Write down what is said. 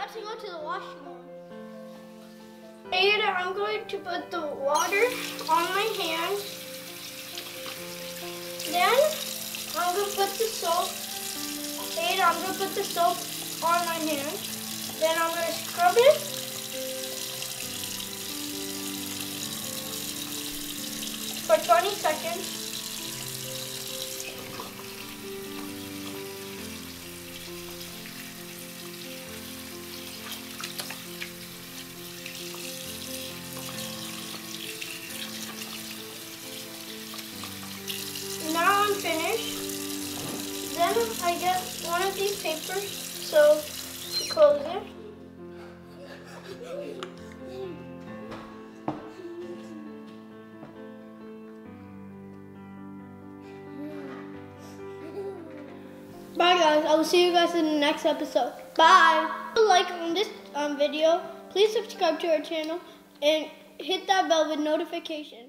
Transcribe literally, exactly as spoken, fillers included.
have to go to the washroom. And I'm going to put the water on my hand. Then I'm going to put the soap. And I'm going to put the soap on my hand. Then I'm going to scrub it. For twenty seconds. Now I'm finished. Then I get one of these papers, so to close it. Bye guys, I will see you guys in the next episode. Bye! Like on this um, video, please subscribe to our channel and hit that bell with notifications.